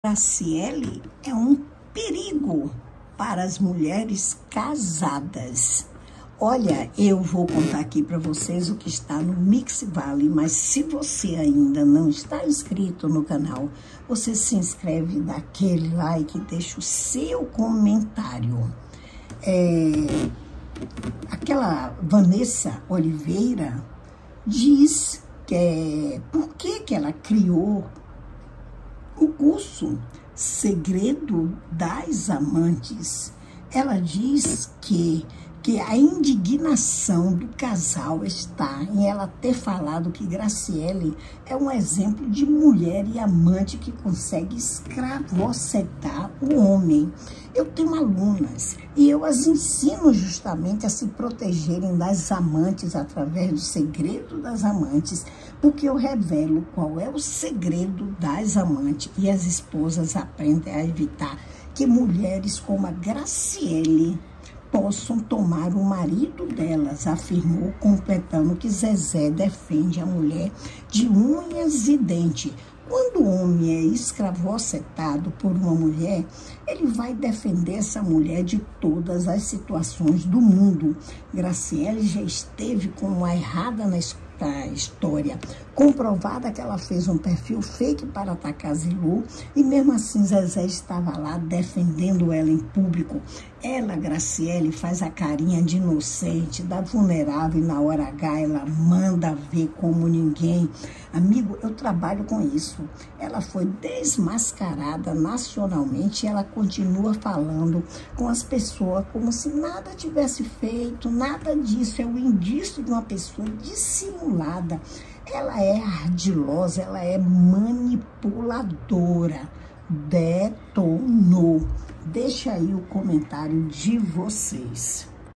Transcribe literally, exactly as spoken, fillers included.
Graciele é um perigo para as mulheres casadas. Olha, eu vou contar aqui para vocês o que está no Mix Vale, mas se você ainda não está inscrito no canal, você se inscreve, dá aquele like, deixa o seu comentário. É, aquela Vanessa Oliveira diz que é, por que, que ela criou o curso Segredo das Amantes. Ela diz que, que a indignação do casal está em ela ter falado que Graciele é um exemplo de mulher e amante que consegue escravocetar o homem. Eu tenho alunas e eu as ensino justamente a se protegerem das amantes através do segredo das amantes, porque eu revelo qual é o segredo das amantes e as esposas aprendem a evitar que mulheres como a Graciele possam tomar o marido delas, afirmou, completando que Zezé defende a mulher de unhas e dentes. Quando o homem é escravocetado por uma mulher, ele vai defender essa mulher de todas as situações do mundo. Graciele já esteve com uma errada na história, comprovada que ela fez um perfil fake para atacar Zilu, e mesmo assim Zezé estava lá defendendo ela em público. Ela, Graciele, faz a carinha de inocente, da vulnerável, e na hora H ela manda ver como ninguém. Amigo, eu trabalho com isso. Ela foi desmascarada nacionalmente e ela continua falando com as pessoas como se nada tivesse feito, nada disso. É o indício de uma pessoa dissimulada. Ela é ardilosa, ela é manipuladora. Detonou. Deixa aí o comentário de vocês.